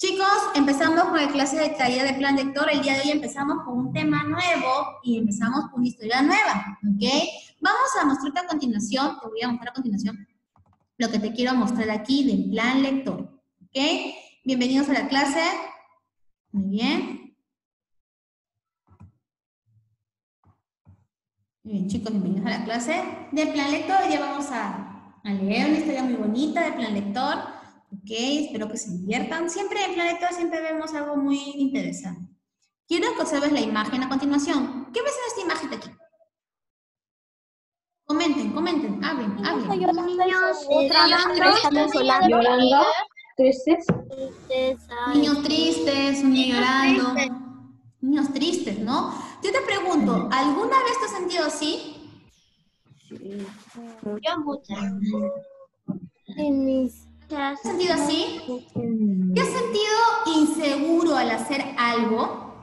Chicos, empezamos con la clase de taller de plan lector. El día de hoy empezamos con un tema nuevo y empezamos con una historia nueva, ¿ok? Vamos a mostrarte a continuación, te voy a mostrar a continuación lo que te quiero mostrar aquí del plan lector, ¿ok? Bienvenidos a la clase. Muy bien. Muy bien, chicos, bienvenidos a la clase de plan lector. Hoy día vamos a leer una historia muy bonita de plan lector. Ok, espero que se diviertan. Siempre en plan lector siempre vemos algo muy interesante. Quiero que observes la imagen a continuación. ¿Qué ves en esta imagen de aquí? Comenten, hablen. Llorando, tristes. Niños tristes, un niño llorando. Niños tristes, ¿no? Yo te pregunto, ¿alguna vez te has sentido así? Yo muchas. ¿Te has sentido así? ¿Te has sentido inseguro al hacer algo?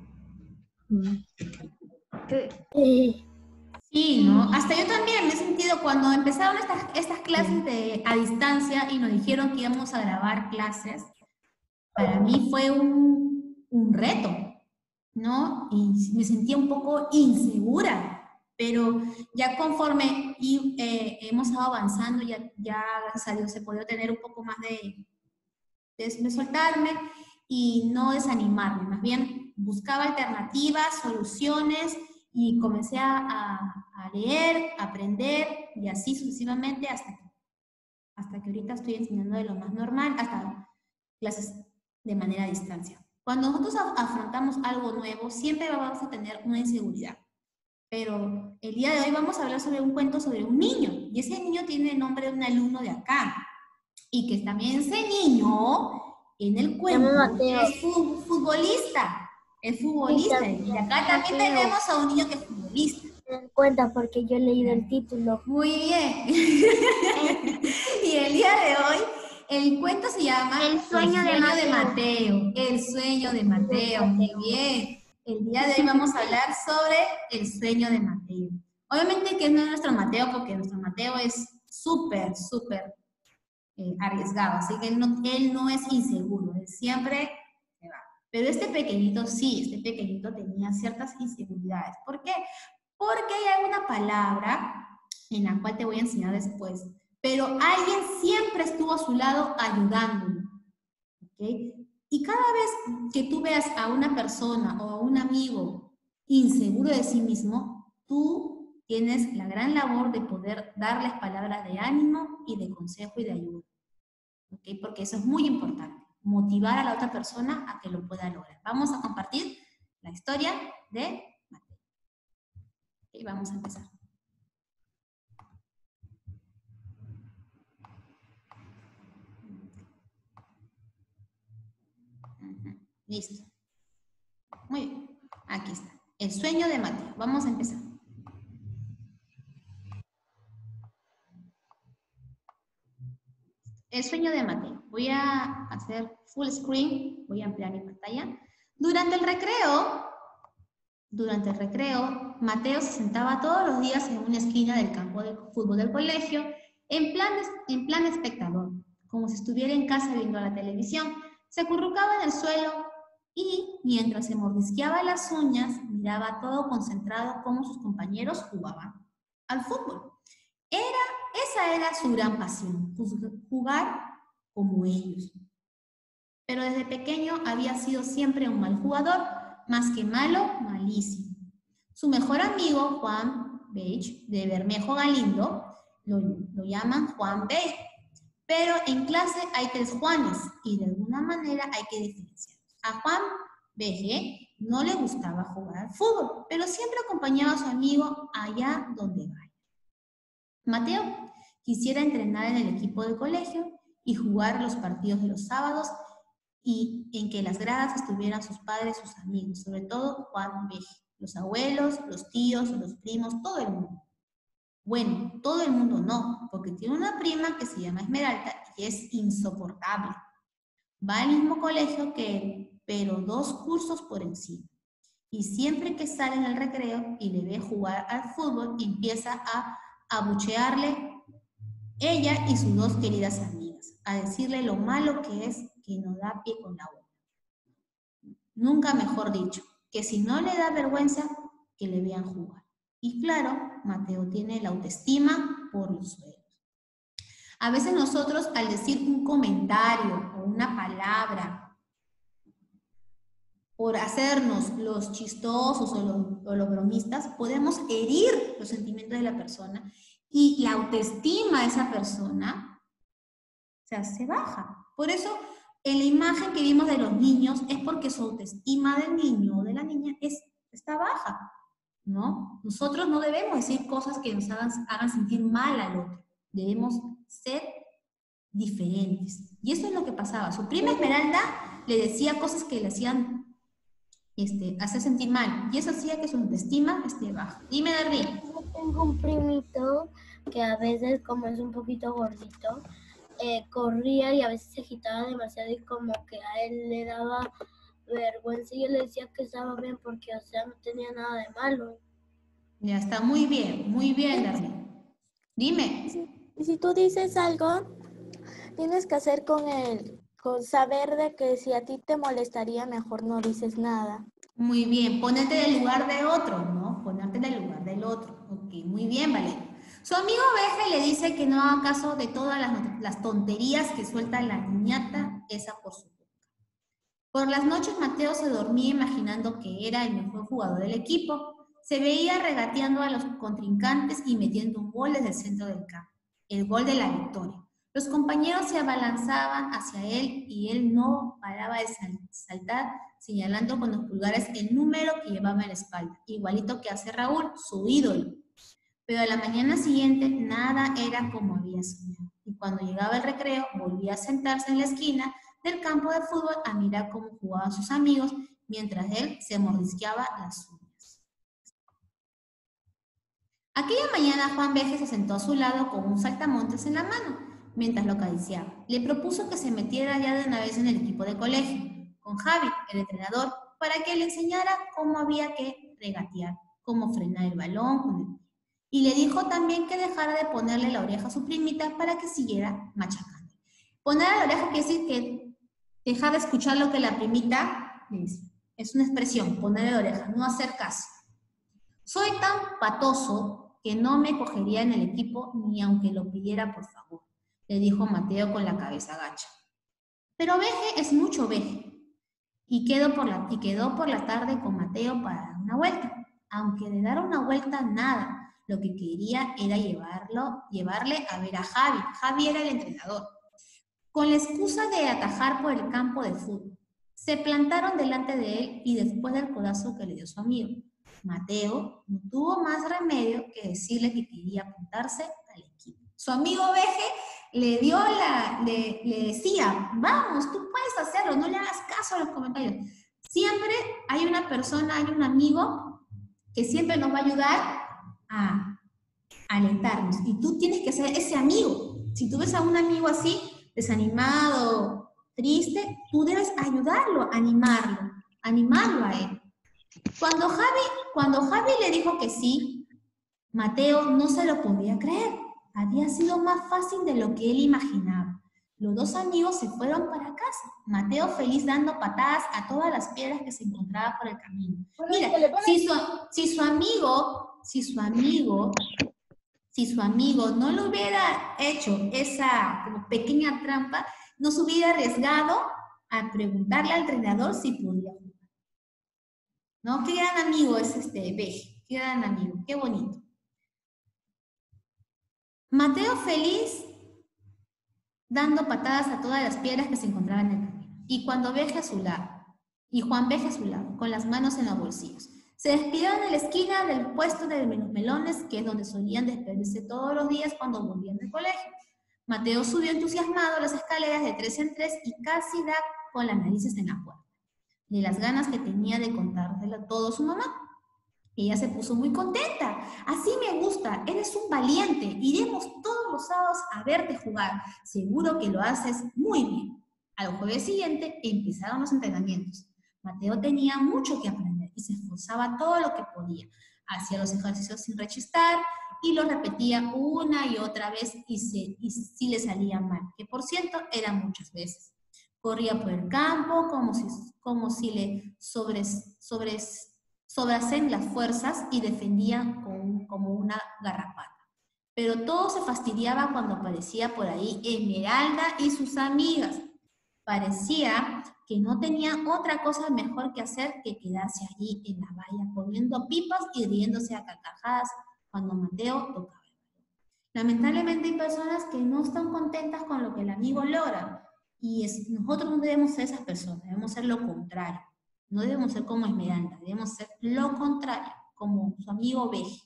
Sí, ¿no? Hasta yo también me he sentido cuando empezaron estas clases a distancia y nos dijeron que íbamos a grabar clases, para mí fue un reto, ¿no? Y me sentía un poco insegura, pero ya conforme hemos estado avanzando, ya gracias a Dios he podido tener un poco más de soltarme y no desanimarme, más bien buscaba alternativas, soluciones y comencé a leer, a aprender y así sucesivamente hasta que ahorita estoy enseñando de lo más normal, hasta clases de manera a distancia. Cuando nosotros afrontamos algo nuevo, siempre vamos a tener una inseguridad. Pero el día de hoy vamos a hablar sobre un cuento sobre un niño, y ese niño tiene el nombre de un alumno de acá, y que también ese niño, en el cuento, es futbolista, y acá también tenemos a un niño que es futbolista. Me dan cuenta porque yo he leído el título. Muy bien. Y el día de hoy, el cuento se llama El sueño de Mateo. El sueño de Mateo, muy bien. El día de hoy vamos a hablar sobre el sueño de Mateo. Obviamente que no es nuestro Mateo, porque nuestro Mateo es súper arriesgado, así que él no es inseguro, él siempre se va. Pero este pequeñito tenía ciertas inseguridades. ¿Por qué? Porque hay alguna palabra en la cual te voy a enseñar después, pero alguien siempre estuvo a su lado ayudándolo, ¿ok? Y cada vez que tú veas a una persona o a un amigo inseguro de sí mismo, tú tienes la gran labor de poder darles palabras de ánimo y de consejo y de ayuda, ¿ok? Porque eso es muy importante, motivar a la otra persona a que lo pueda lograr. Vamos a compartir la historia de Mateo. Y vamos a empezar. Listo. Muy bien. Aquí está. El sueño de Mateo. Vamos a empezar. El sueño de Mateo. Voy a hacer full screen. Voy a ampliar mi pantalla. Durante el recreo, Mateo se sentaba todos los días en una esquina del campo de fútbol del colegio, en plan espectador, como si estuviera en casa viendo la televisión. Se acurrucaba en el suelo y, mientras se mordisqueaba las uñas, miraba todo concentrado cómo sus compañeros jugaban al fútbol. Esa era su gran pasión, jugar como ellos. Pero desde pequeño había sido siempre un mal jugador, más que malo, malísimo. Su mejor amigo, Juan Beige, de Bermejo Galindo, lo llaman Juan Beige. Pero en clase hay 3 Juanes y de alguna manera hay que diferenciar. A Juan Beige no le gustaba jugar al fútbol, pero siempre acompañaba a su amigo allá donde vaya. Mateo quisiera entrenar en el equipo del colegio y jugar los partidos de los sábados y en que las gradas estuvieran sus padres, sus amigos, sobre todo Juan Beige, los abuelos, los tíos, los primos, todo el mundo. Bueno, todo el mundo no, porque tiene una prima que se llama Esmeralda y es insoportable. Va al mismo colegio que él, pero 2 cursos por encima. Y siempre que sale en el recreo y le ve jugar al fútbol, empieza a abuchearle ella y sus 2 queridas amigas, a decirle lo malo que es que no da pie con la bola. Nunca mejor dicho, que si no le da vergüenza, que le vean jugar. Y claro, Mateo tiene la autoestima por los suelos. A veces nosotros, al decir un comentario o una palabra, por hacernos los chistosos o los bromistas, podemos herir los sentimientos de la persona y la autoestima de esa persona, o sea, se baja. Por eso, en la imagen que vimos de los niños, es porque su autoestima del niño o de la niña está baja, ¿no? Nosotros no debemos decir cosas que nos hagan sentir mal al otro. Debemos ser diferentes. Y eso es lo que pasaba. Su prima Esmeralda le decía cosas que le hacían hacer sentir mal. Y eso hacía que su autoestima esté baja. Dime, Darry. Yo tengo un primito que a veces, como es un poquito gordito, corría y a veces se agitaba demasiado y como que a él le daba vergüenza y yo le decía que estaba bien porque, o sea, no tenía nada de malo. Ya está muy bien, Darry. Dime. Si tú dices algo, tienes que hacer con saber de que si a ti te molestaría, mejor no dices nada. Muy bien, ponerte en el lugar de otro, ¿no? Ponerte en el lugar del otro. Ok, muy bien, Valeria. Su amigo Oveja le dice que no haga caso de todas las tonterías que suelta la niñata, esa por su boca. Por las noches Mateo se dormía imaginando que era el mejor jugador del equipo. Se veía regateando a los contrincantes y metiendo un gol desde el centro del campo. El gol de la victoria. Los compañeros se abalanzaban hacia él y él no paraba de saltar, señalando con los pulgares el número que llevaba en la espalda, igualito que hace Raúl, su ídolo. Pero a la mañana siguiente nada era como había soñado. Y cuando llegaba el recreo, volvía a sentarse en la esquina del campo de fútbol a mirar cómo jugaban sus amigos, mientras él se mordisqueaba las uñas. Aquella mañana Juan Veje se sentó a su lado con un saltamontes en la mano, mientras lo acariciaba. Le propuso que se metiera ya de una vez en el equipo de colegio, con Javi, el entrenador, para que le enseñara cómo había que regatear, cómo frenar el balón con el pie. Y le dijo también que dejara de ponerle la oreja a su primita para que siguiera machacando. Ponerle la oreja quiere decir que dejar de escuchar lo que la primita le dice. Es una expresión, ponerle la oreja, no hacer caso. Soy tan patoso que no me cogería en el equipo ni aunque lo pidiera por favor, le dijo Mateo con la cabeza gacha. Pero Veje es mucho Veje. Y quedó por la tarde con Mateo para dar una vuelta. Aunque de dar una vuelta nada, lo que quería era llevarle a ver a Javi. Javi era el entrenador. Con la excusa de atajar por el campo de fútbol. Se plantaron delante de él y después del codazo que le dio su amigo. Mateo no tuvo más remedio que decirle que quería apuntarse al equipo. Su amigo Veje le decía, vamos, tú puedes hacerlo, no le hagas caso a los comentarios. Siempre hay una persona, hay un amigo que siempre nos va a ayudar a alentarnos. Y tú tienes que ser ese amigo. Si tú ves a un amigo así, desanimado, triste, tú debes ayudarlo, animarlo a él. Cuando Javi le dijo que sí, Mateo no se lo podía creer. Había sido más fácil de lo que él imaginaba. Los dos amigos se fueron para casa. Mateo feliz dando patadas a todas las piedras que se encontraba por el camino. Mira, si su amigo no le hubiera hecho esa como pequeña trampa, no se hubiera arriesgado a preguntarle al entrenador si podía jugar. ¿No? Qué gran amigo es Veje, qué gran amigo, qué bonito. Mateo feliz dando patadas a todas las piedras que se encontraban en el camino. Y Juan Veje a su lado, con las manos en los bolsillos. Se despidieron en la esquina del puesto de los melones, que es donde solían despedirse todos los días cuando volvían del colegio. Mateo subió entusiasmado las escaleras de 3 en 3 y casi da con las narices en la puerta, de las ganas que tenía de contárselo todo a su mamá. Ella se puso muy contenta. Así me gusta, eres un valiente. Iremos todos los sábados a verte jugar. Seguro que lo haces muy bien. Al jueves siguiente empezaron los entrenamientos. Mateo tenía mucho que aprender y se esforzaba todo lo que podía. Hacía los ejercicios sin rechistar y los repetía una y otra vez y sí le salía mal, que por cierto eran muchas veces. Corría por el campo como si le sobrasen las fuerzas y defendía como una garrapata. Pero todo se fastidiaba cuando aparecía por ahí Esmeralda y sus amigas. Parecía que no tenían otra cosa mejor que hacer que quedarse allí en la valla comiendo pipas y riéndose a carcajadas cuando Mateo tocaba. Lamentablemente hay personas que no están contentas con lo que el amigo logra y nosotros no debemos ser esas personas, debemos ser lo contrario. No debemos ser como Esmeralda, debemos ser lo contrario, como su amigo Veje.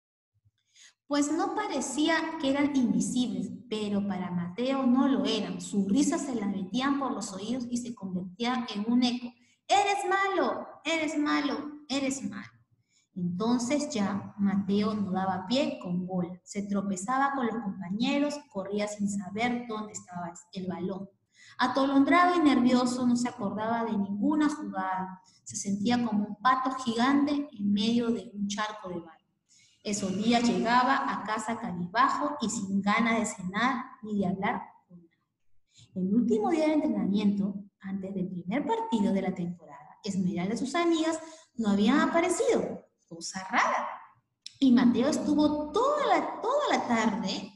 Pues no parecía que eran invisibles, pero para Mateo no lo eran. Sus risas se las metían por los oídos y se convertían en un eco. ¡Eres malo! ¡Eres malo! ¡Eres malo! Entonces ya Mateo no daba pie con bola. Se tropezaba con los compañeros, corría sin saber dónde estaba el balón. Atolondrado y nervioso, no se acordaba de ninguna jugada. Se sentía como un pato gigante en medio de un charco de barro. Esos días llegaba a casa cabizbajo y sin ganas de cenar ni de hablar con nadie. El último día de entrenamiento, antes del primer partido de la temporada, Esmeralda y sus amigas no habían aparecido. Cosa rara. Y Mateo estuvo toda la tarde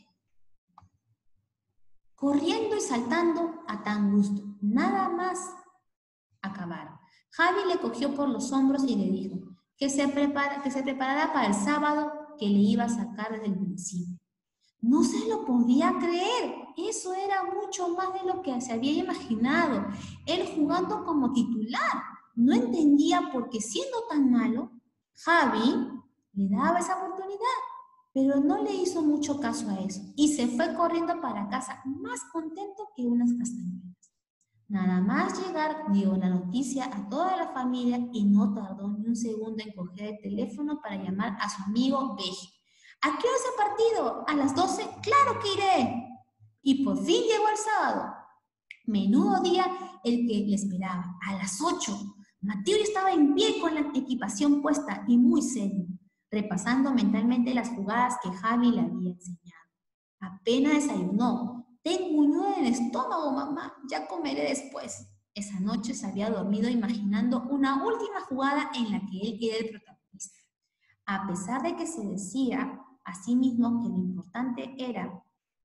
corriendo y saltando a tan gusto. Nada más acabaron. Javi le cogió por los hombros y le dijo que se preparara para el sábado que le iba a sacar desde el principio. No se lo podía creer. Eso era mucho más de lo que se había imaginado. Él jugando como titular. No entendía por qué siendo tan malo, Javi le daba esa oportunidad, pero no le hizo mucho caso a eso y se fue corriendo para casa más contento que unas castañuelas. Nada más llegar dio la noticia a toda la familia y no tardó ni un segundo en coger el teléfono para llamar a su amigo Veje. ¿A qué hora es el partido? ¿A las 12? ¡Claro que iré! Y por fin llegó el sábado. Menudo día el que le esperaba. A las 8. Mateo ya estaba en pie con la equipación puesta y muy serio, repasando mentalmente las jugadas que Javi le había enseñado. Apenas desayunó. Tengo un nudo en el estómago, mamá. Ya comeré después. Esa noche se había dormido imaginando una última jugada en la que él era el protagonista. A pesar de que se decía a sí mismo que lo importante era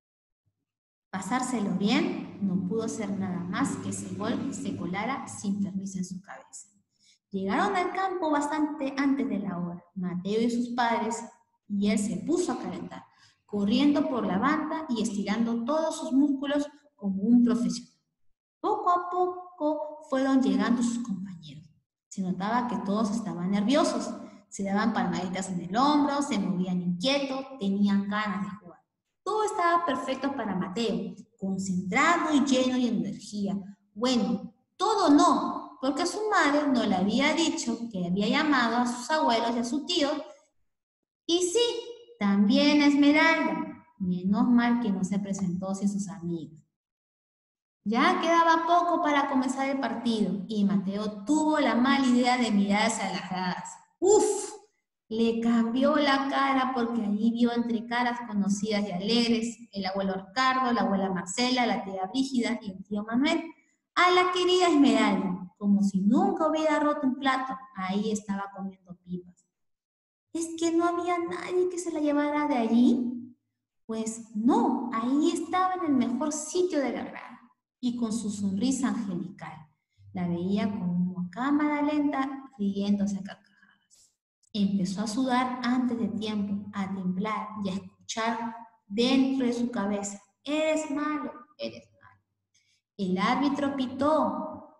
pasárselo bien, no pudo hacer nada más que ese gol se colara sin permiso en su cabeza. Llegaron al campo bastante antes de la hora. Mateo y sus padres, y él se puso a calentar, corriendo por la banda y estirando todos sus músculos como un profesional. Poco a poco fueron llegando sus compañeros. Se notaba que todos estaban nerviosos. Se daban palmaditas en el hombro, se movían inquietos, tenían ganas de jugar. Todo estaba perfecto para Mateo, concentrado y lleno de energía. Bueno, todo no, porque su madre no le había dicho que había llamado a sus abuelos y a su tío. Y sí, también a Esmeralda. Menos mal que no se presentó sin sus amigos. Ya quedaba poco para comenzar el partido y Mateo tuvo la mala idea de mirar hacia las gradas. ¡Uf! Le cambió la cara porque allí vio entre caras conocidas y alegres el abuelo Ricardo, la abuela Marcela, la tía Brígida y el tío Manuel. A la querida Esmeralda, como si nunca hubiera roto un plato, ahí estaba comiendo pipas. ¿Es que no había nadie que se la llevara de allí? Pues no, ahí estaba en el mejor sitio de la grada y con su sonrisa angelical. La veía como a cámara lenta, riéndose a carcajadas. Empezó a sudar antes de tiempo, a temblar y a escuchar dentro de su cabeza: eres malo, eres malo. El árbitro pitó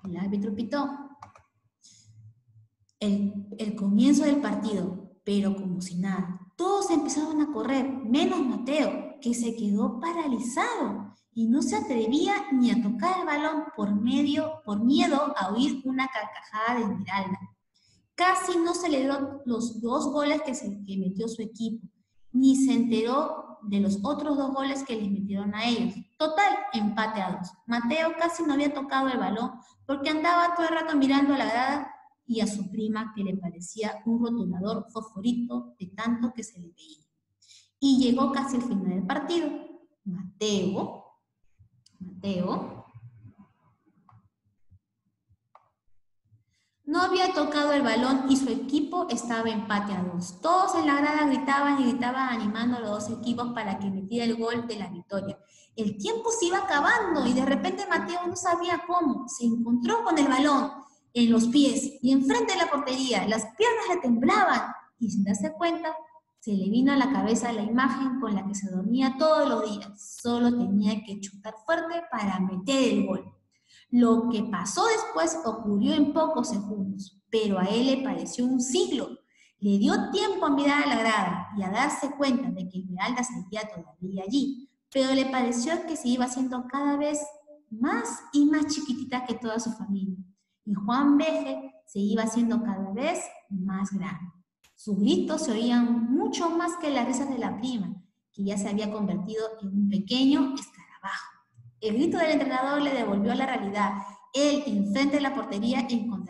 el comienzo del partido, pero como si nada. Todos empezaron a correr, menos Mateo, que se quedó paralizado y no se atrevía ni a tocar el balón por miedo a oír una carcajada de Esmeralda. Casi no celebró los 2 goles que metió su equipo, ni se enteró de los otros 2 goles que les metieron a ellos. Total, empate a 2. Mateo casi no había tocado el balón porque andaba todo el rato mirando a la grada y a su prima, que le parecía un rotulador fosforito de tanto que se le veía. Y llegó casi el final del partido. Mateo No había tocado el balón y su equipo estaba empate a 2. Todos en la grada gritaban y gritaban animando a los dos equipos para que metiera el gol de la victoria. El tiempo se iba acabando y de repente Mateo no sabía cómo. Se encontró con el balón en los pies y enfrente de la portería. Las piernas le temblaban y sin darse cuenta se le vino a la cabeza la imagen con la que se dormía todos los días. Solo tenía que chutar fuerte para meter el gol. Lo que pasó después ocurrió en pocos segundos, pero a él le pareció un siglo. Le dio tiempo a mirar a la grada y a darse cuenta de que Esmeralda seguía todavía allí, pero le pareció que se iba haciendo cada vez más y más chiquitita que toda su familia. Y Juan Veje se iba haciendo cada vez más grande. Sus gritos se oían mucho más que las risas de la prima, que ya se había convertido en un pequeño escarabajo. El grito del entrenador le devolvió a la realidad. Él, enfrente de la portería,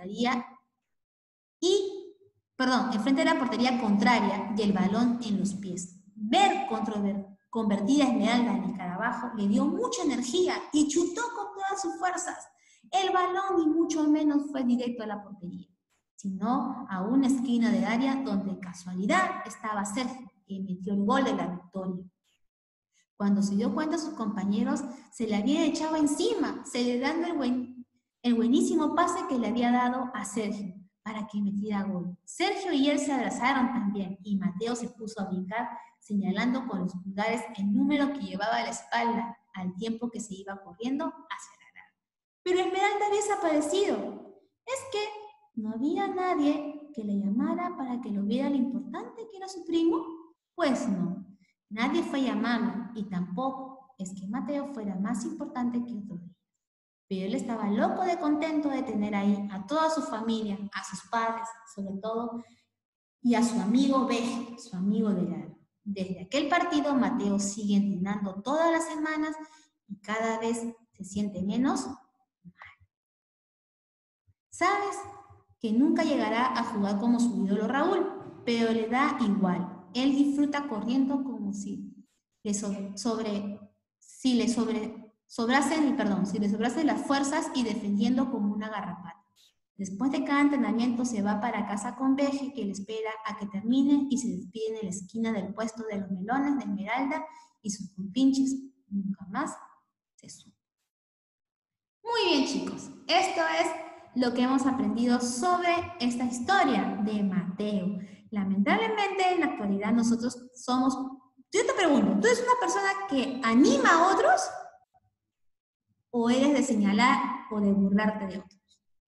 enfrente de la portería contraria y el balón en los pies. Ver convertida a Esmeralda en escarabajo le dio mucha energía y chutó con todas sus fuerzas. El balón ni mucho menos fue directo a la portería, sino a una esquina del área donde de casualidad estaba Sergio, que metió el gol de la victoria. Cuando se dio cuenta, sus compañeros se le habían echado encima, celebrando el buenísimo pase que le había dado a Sergio para que metiera gol. Sergio y él se abrazaron también y Mateo se puso a brincar, señalando con los pulgares el número que llevaba a la espalda al tiempo que se iba corriendo hacia la grada. Pero Esmeralda había desaparecido. ¿Es que no había nadie que le llamara para que lo viera lo importante que era su primo? Pues no. Nadie fue a llamarlo y tampoco es que Mateo fuera más importante que otros días. Pero él estaba loco de contento de tener ahí a toda su familia, a sus padres, sobre todo, y a su amigo Veje, su amigo del alma. Desde aquel partido, Mateo sigue entrenando todas las semanas y cada vez se siente menos mal. Sabes que nunca llegará a jugar como su ídolo Raúl, pero le da igual. Él disfruta corriendo como si le sobrasen las fuerzas y defendiendo como una garrapata. Después de cada entrenamiento se va para casa con Veje, que le espera a que termine y se despide en la esquina del puesto de los melones de Esmeralda y sus compinches. Nunca más se supo. Muy bien, chicos, esto es lo que hemos aprendido sobre esta historia de Mateo. Lamentablemente, en la actualidad nosotros somos... Yo te pregunto, ¿tú eres una persona que anima a otros o eres de señalar o de burlarte de otros?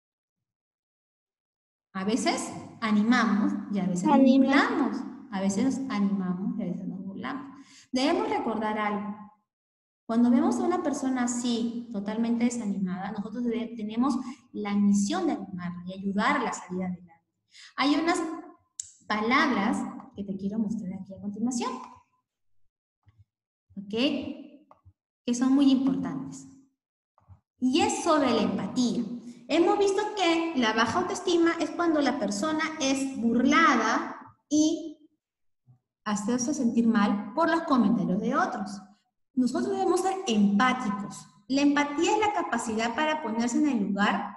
A veces animamos y a veces nos burlamos. A veces animamos y a veces nos burlamos. Debemos recordar algo. Cuando vemos a una persona así, totalmente desanimada, nosotros tenemos la misión de animarla y ayudarla a salir adelante. Hay unas palabras que te quiero mostrar aquí a continuación, ¿ok? Que son muy importantes. Y es sobre la empatía. Hemos visto que la baja autoestima es cuando la persona es burlada y hacerse sentir mal por los comentarios de otros. Nosotros debemos ser empáticos. La empatía es la capacidad para ponerse en el lugar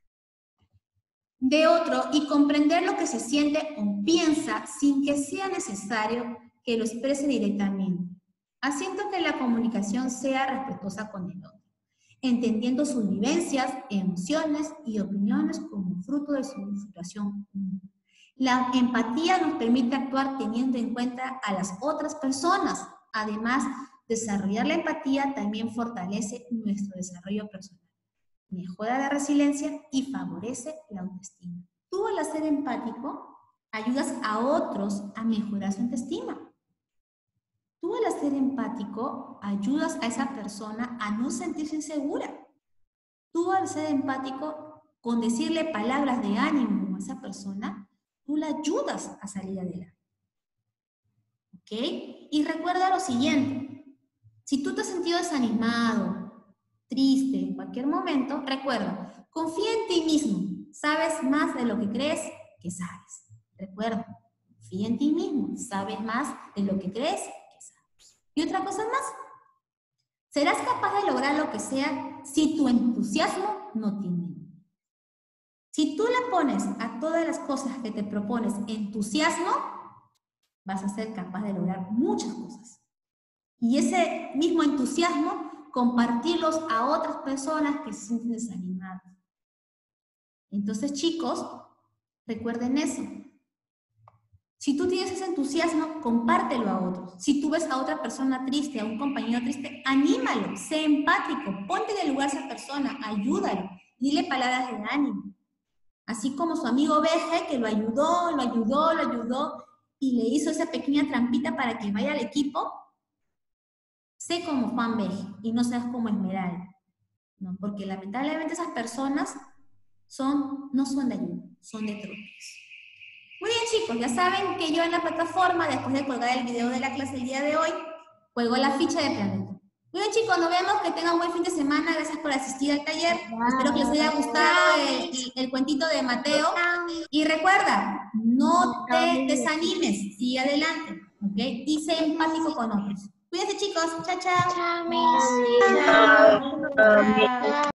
de otro y comprender lo que se siente o piensa sin que sea necesario que lo exprese directamente, haciendo que la comunicación sea respetuosa con el otro, entendiendo sus vivencias, emociones y opiniones como fruto de su situación única. La empatía nos permite actuar teniendo en cuenta a las otras personas. Además, desarrollar la empatía también fortalece nuestro desarrollo personal, mejora la resiliencia y favorece la autoestima. Tú, al ser empático, ayudas a otros a mejorar su autoestima. Tú, al ser empático, ayudas a esa persona a no sentirse insegura. Tú, al ser empático, con decirle palabras de ánimo a esa persona, tú la ayudas a salir adelante. ¿Ok? Y recuerda lo siguiente. Si tú te has sentido desanimado, triste, en cualquier momento, recuerda, confía en ti mismo. Sabes más de lo que crees que sabes. Recuerda, confía en ti mismo. Sabes más de lo que crees que sabes. Y otra cosa más. Serás capaz de lograr lo que sea si tu entusiasmo no tiene. Si tú le pones a todas las cosas que te propones entusiasmo, vas a ser capaz de lograr muchas cosas. Y ese mismo entusiasmo, compartirlos a otras personas que se sienten desanimadas. Entonces, chicos, recuerden eso. Si tú tienes ese entusiasmo, compártelo a otros. Si tú ves a otra persona triste, a un compañero triste, anímalo, sé empático, ponte en el lugar de esa persona, ayúdalo, dile palabras de ánimo. Así como su amigo Veje, que lo ayudó, y le hizo esa pequeña trampita para que vaya al equipo, sé como Juan Veje y no seas como Esmeralda, ¿no? Porque lamentablemente esas personas no son de ayuda, son de tropiezos. Muy bien, chicos, ya saben que yo en la plataforma, después de colgar el video de la clase el día de hoy, cuelgo la ficha de planeta. Muy bien, chicos, nos vemos, que tengan un buen fin de semana, gracias por asistir al taller. Espero que les haya gustado el cuentito de Mateo. Y recuerda, no te desanimes, sigue adelante, ¿ok? Y sé empático con otros. Cuídense, chicos. Chao, chao. Chao, Miss. Chao.